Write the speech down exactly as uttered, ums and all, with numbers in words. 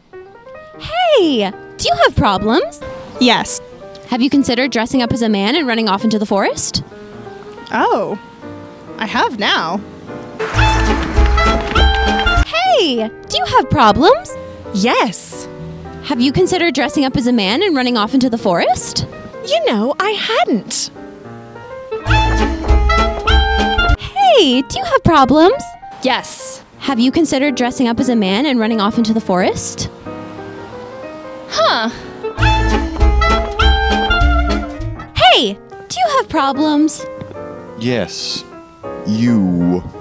Hey, do you have problems? Yes. Have you considered dressing up as a man and running off into the forest? Oh, I have now. Hey, do you have problems? Yes. Have you considered dressing up as a man and running off into the forest? You know, I hadn't. Hey, do you have problems? Yes. Have you considered dressing up as a man and running off into the forest? Huh. Hey, do you have problems? Yes, you.